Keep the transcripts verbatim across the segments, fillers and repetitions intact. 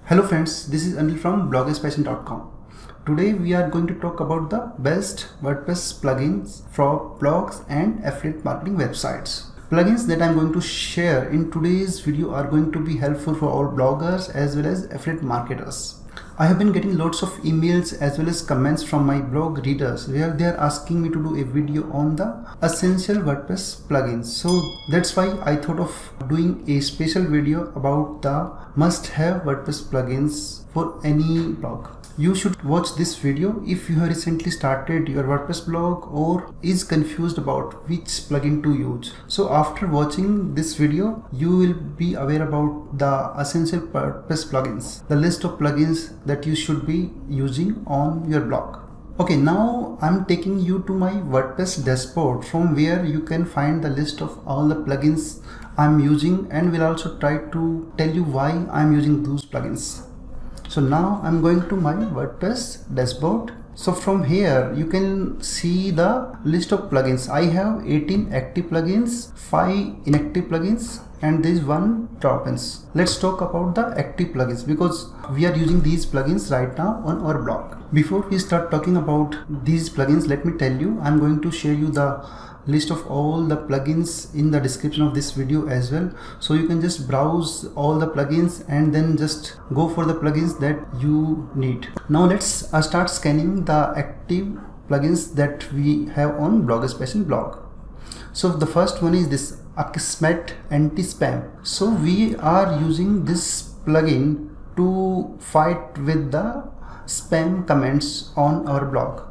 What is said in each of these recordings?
Hello friends, this is Anil from blog passion dot com. Today we are going to talk about the best WordPress plugins for blogs and affiliate marketing websites. Plugins that I'm going to share in today's video are going to be helpful for all bloggers as well as affiliate marketers. I have been getting lots of emails as well as comments from my blog readers where they are asking me to do a video on the essential WordPress plugins. So that's why I thought of doing a special video about the must-have WordPress plugins for any blog. You should watch this video if you have recently started your WordPress blog or is confused about which plugin to use. So after watching this video, you will be aware about the essential WordPress plugins, the list of plugins that you should be using on your blog. Okay, now I'm taking you to my WordPress dashboard from where you can find the list of all the plugins I'm using, and will also try to tell you why I'm using those plugins. So now I'm going to my WordPress dashboard. So from here you can see the list of plugins. I have eighteen active plugins, five inactive plugins, and there is one drop-ins. Let's talk about the active plugins because we are using these plugins right now on our blog. Before we start talking about these plugins, let me tell you, I'm going to share you the list of all the plugins in the description of this video as well, so you can just browse all the plugins and then just go for the plugins that you need. Now let's uh, start scanning the active plugins that we have on Wordpress Passion blog. So the first one is this Akismet anti-spam. So we are using this plugin to fight with the spam comments on our blog.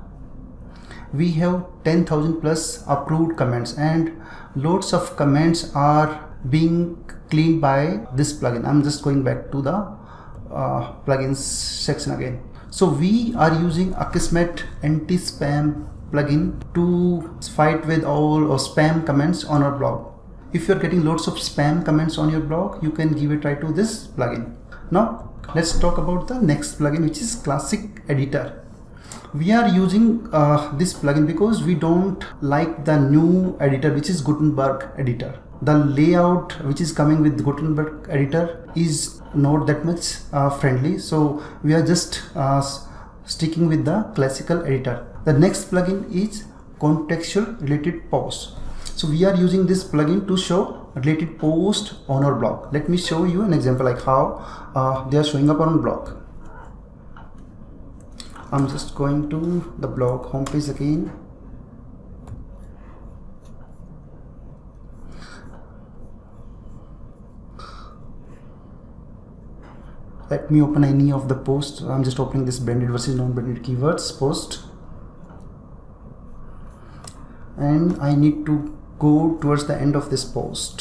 We have ten thousand plus approved comments and loads of comments are being cleaned by this plugin. I'm just going back to the uh, plugins section again. So we are using Akismet anti-spam plugin to fight with all or spam comments on our blog. If you're getting loads of spam comments on your blog, you can give a try to this plugin. Now let's talk about the next plugin, which is Classic Editor. We are using uh, this plugin because we don't like the new editor, which is Gutenberg editor. The layout which is coming with Gutenberg editor is not that much uh, friendly, so we are just uh, sticking with the classical editor. The next plugin is Contextual Related Post. So we are using this plugin to show related post on our blog. Let me show you an example like how uh, they are showing up on our blog. I'm just going to the blog homepage again. Let me open any of the posts. I'm just opening this branded versus non-branded keywords post, and I need to go towards the end of this post.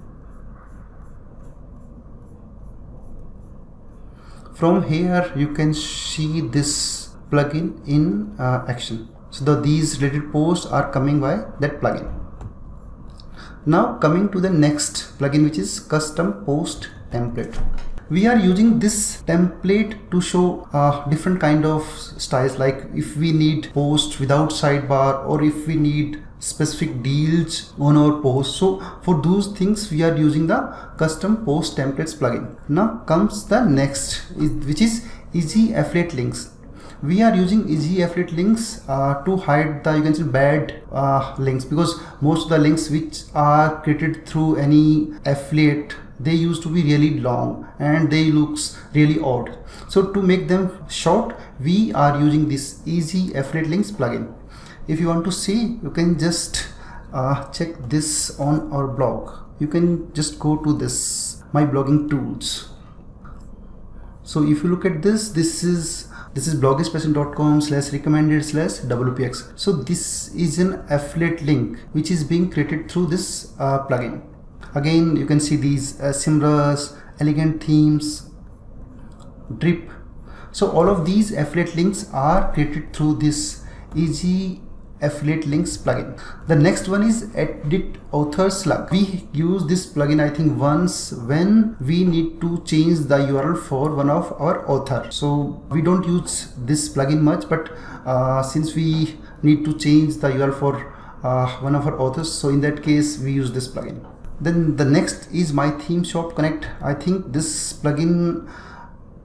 From here you can see this plugin in uh, action. So the, these related posts are coming by that plugin. Now coming to the next plugin, which is Custom Post Template. We are using this template to show uh, different kind of styles, like if we need post without sidebar or if we need specific deals on our post. So for those things we are using the Custom Post Templates plugin. Now comes the next, which is Easy Affiliate Links. We are using Easy Affiliate Links uh, to hide the, you can say, bad uh, links, because most of the links which are created through any affiliate, they used to be really long and they looks really odd. So to make them short, we are using this Easy Affiliate Links plugin. If you want to see, you can just uh, check this on our blog. You can just go to this my blogging tools. So if you look at this, this is this is blog passion dot com slash recommended slash W P X. So this is an affiliate link which is being created through this uh, plugin. Again, you can see these uh, symbols, elegant themes, drip. So all of these affiliate links are created through this Easy Affiliate Links plugin. The next one is Edit Author Slug. We use this plugin I think once when we need to change the U R L for one of our author. So we don't use this plugin much, but uh, since we need to change the U R L for uh, one of our authors, so in that case we use this plugin. Then the next is My Theme Shop Connect. I think this plugin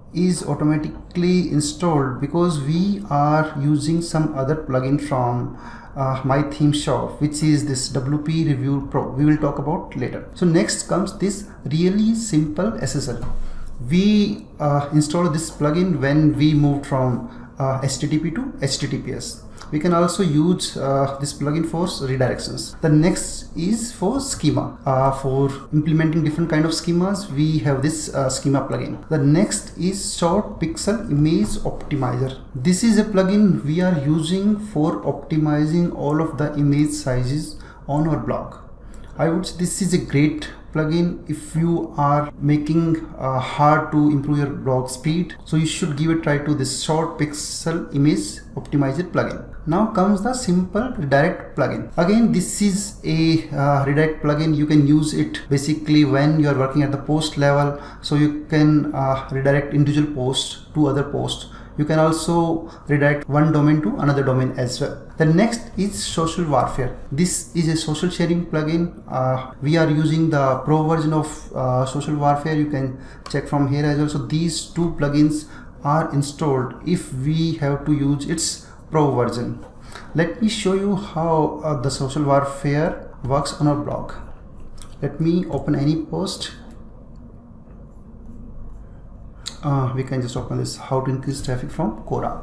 is automatically installed because we are using some other plugin from uh, my theme shop, which is this W P Review Pro. We will talk about later. So next comes this really simple S S L. We uh, installed this plugin when we moved from uh, H T T P to H T T P S. We can also use uh, this plugin for redirections. The next is for schema. Uh, for implementing different kind of schemas, we have this uh, schema plugin. The next is Short Pixel Image Optimizer. This is a plugin we are using for optimizing all of the image sizes on our blog. I would say this is a great plugin if you are making uh, hard to improve your blog speed. So you should give a try to this Short Pixel Image Optimizer plugin. Now comes the simple redirect plugin. Again, this is a uh, redirect plugin. You can use it basically when you are working at the post level. So you can uh, redirect individual posts to other posts. You can also redirect one domain to another domain as well. The next is Social Warfare. This is a social sharing plugin. Uh, we are using the pro version of uh, Social Warfare. You can check from here as well. So these two plugins are installed if we have to use its pro version. Let me show you how uh, the Social Warfare works on our blog. Let me open any post. Uh, we can just open this, how to increase traffic from Quora.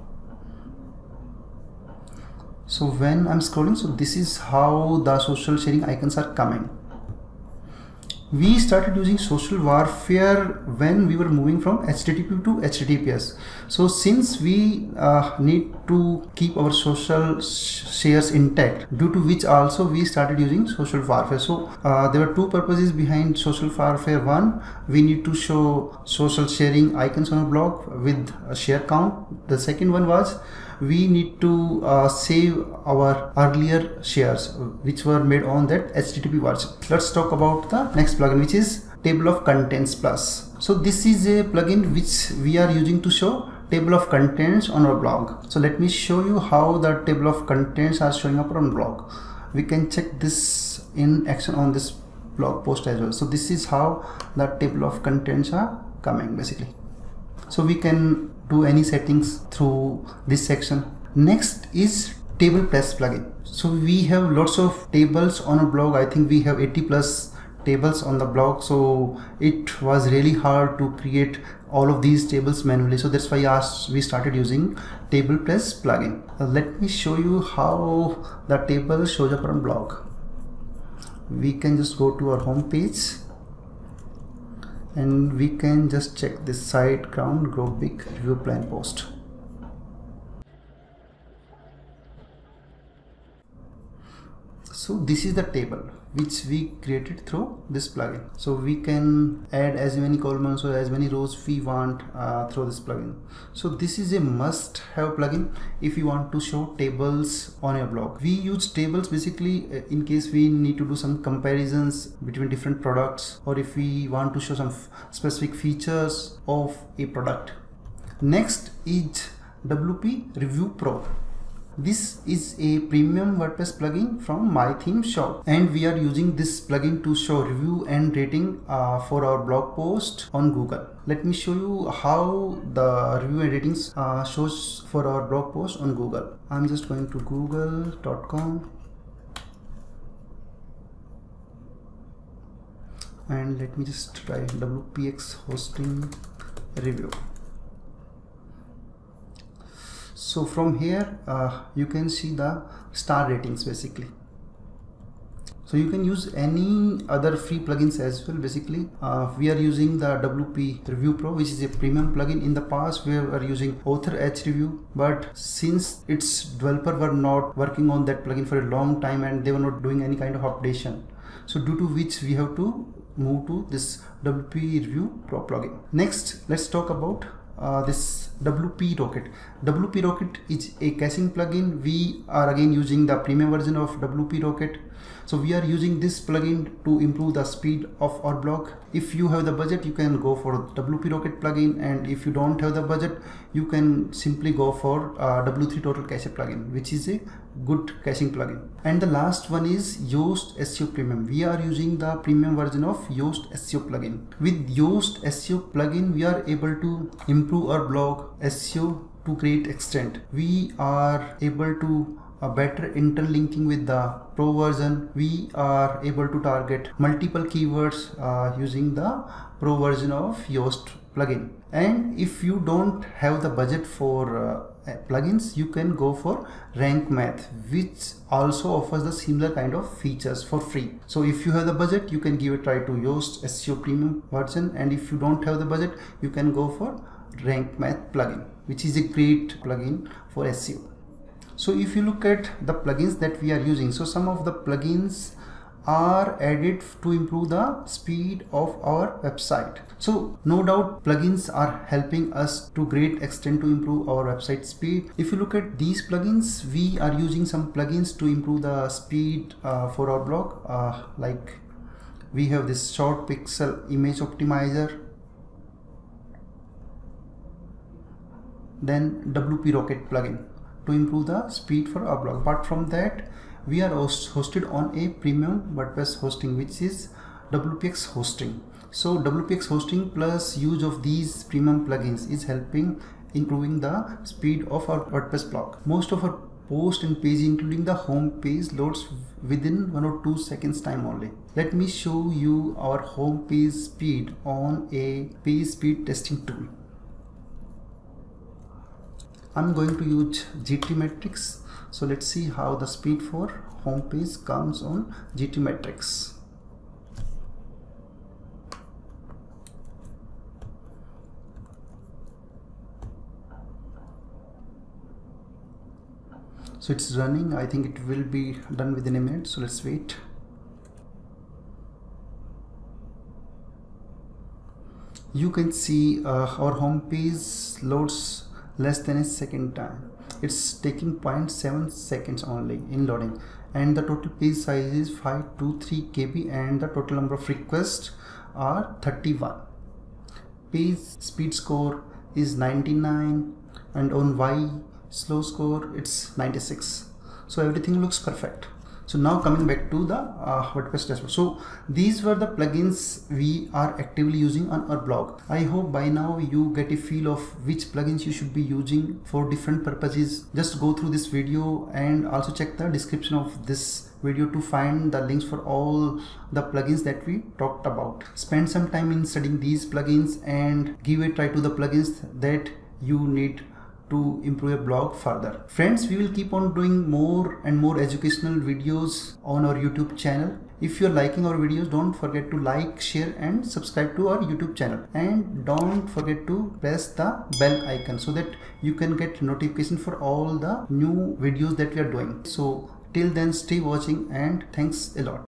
So when I'm scrolling, so this is how the social sharing icons are coming. We started using Social Warfare when we were moving from H T T P to H T T P S. So since we uh, need to keep our social sh shares intact, due to which also we started using Social Warfare. So uh, there were two purposes behind Social Warfare. One, we need to show social sharing icons on a blog with a share count. The second one was we need to uh, save our earlier shares which were made on that H T T P version. Let's talk about the next plugin, which is Table of Contents Plus. So this is a plugin which we are using to show table of contents on our blog. So let me show you how the table of contents are showing up on blog. We can check this in action on this blog post as well. So this is how the table of contents are coming basically. So we can do any settings through this section. Next is Table Plus plugin. So we have lots of tables on a blog. I think we have eighty plus tables on the blog. So it was really hard to create all of these tables manually. So that's why we started using Table Plus plugin. Uh, let me show you how the table shows up on blog. We can just go to our home page. And we can just check this site ground grow big review plan post. So this is the table which we created through this plugin. So we can add as many columns or as many rows we want uh, through this plugin. So this is a must have plugin if you want to show tables on your blog. We use tables basically in case we need to do some comparisons between different products, or if we want to show some specific features of a product. Next is W P Review Pro. This is a premium WordPress plugin from my theme shop, and we are using this plugin to show review and rating uh, for our blog post on Google. Let me show you how the review and ratings uh, shows for our blog post on Google. I'm just going to google dot com and let me just try W P X hosting review. So from here uh, you can see the star ratings basically. So you can use any other free plugins as well. Basically uh, we are using the W P Review Pro, which is a premium plugin. In the past we were using Author H Review, but since its developer were not working on that plugin for a long time and they were not doing any kind of updation, so due to which we have to move to this W P Review Pro plugin. Next, let's talk about Uh, this W P Rocket. W P Rocket is a caching plugin. We are again using the premium version of W P Rocket. So we are using this plugin to improve the speed of our blog. If you have the budget, you can go for W P Rocket plugin, and if you don't have the budget, you can simply go for uh, W three Total Cache plugin, which is a good caching plugin. And the last one is Yoast S E O Premium. We are using the premium version of Yoast S E O plugin. With Yoast S E O plugin, we are able to improve our blog S E O to great extent. We are able to a better interlinking with the pro version. We are able to target multiple keywords uh, using the pro version of Yoast plugin. And if you don't have the budget for uh, plugins, you can go for Rank Math, which also offers the similar kind of features for free. So if you have the budget, you can give a try to Yoast S E O premium version, and if you don't have the budget, you can go for Rank Math plugin, which is a great plugin for S E O. So if you look at the plugins that we are using, so some of the plugins are added to improve the speed of our website. So no doubt plugins are helping us to great extent to improve our website speed. If you look at these plugins, we are using some plugins to improve the speed uh, for our blog. Uh, like we have this short pixel image optimizer, then W P Rocket plugin to improve the speed for our blog. Apart from that, we are host hosted on a premium WordPress hosting, which is W P X hosting. So W P X hosting plus use of these premium plugins is helping improving the speed of our WordPress blog. Most of our post and page, including the home page, loads within one or two seconds time only. Let me show you our home page speed on a page speed testing tool. I'm going to use G T metrics. So let's see how the speed for homepage comes on G T metrics. So it's running. I think it will be done within a minute. So let's wait. You can see uh, our homepage loads less than a second time. It's taking zero point seven seconds only in loading, and the total page size is five two three K B, and the total number of requests are thirty-one. Page speed score is ninety-nine, and on Y slow score it's ninety-six. So everything looks perfect. So now coming back to the uh, WordPress dashboard. So these were the plugins we are actively using on our blog. I hope by now you get a feel of which plugins you should be using for different purposes. Just go through this video and also check the description of this video to find the links for all the plugins that we talked about. Spend some time in studying these plugins and give a try to the plugins that you need to improve your blog further. Friends, we will keep on doing more and more educational videos on our YouTube channel. If you're liking our videos, don't forget to like, share and subscribe to our YouTube channel, and don't forget to press the bell icon so that you can get notification for all the new videos that we are doing. So till then, stay watching and thanks a lot.